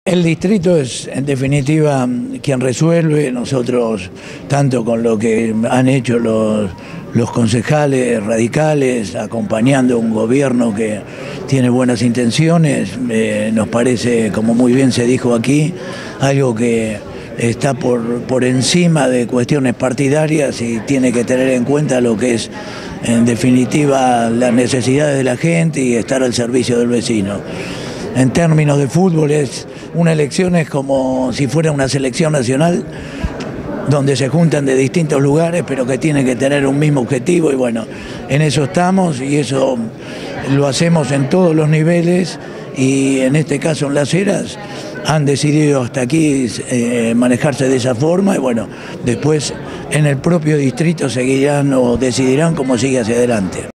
El distrito es, en definitiva, quien resuelve. Nosotros, tanto con lo que han hecho los concejales radicales, acompañando un gobierno que tiene buenas intenciones, nos parece, como muy bien se dijo aquí, algo que está por encima de cuestiones partidarias y tiene que tener en cuenta lo que es, en definitiva, las necesidades de la gente y estar al servicio del vecino. En términos de fútbol, una elección es como si fuera una selección nacional, donde se juntan de distintos lugares, pero que tienen que tener un mismo objetivo, y bueno, en eso estamos, y eso lo hacemos en todos los niveles, y en este caso en Las Heras han decidido hasta aquí manejarse de esa forma, y bueno, después en el propio distrito seguirán o decidirán cómo sigue hacia adelante.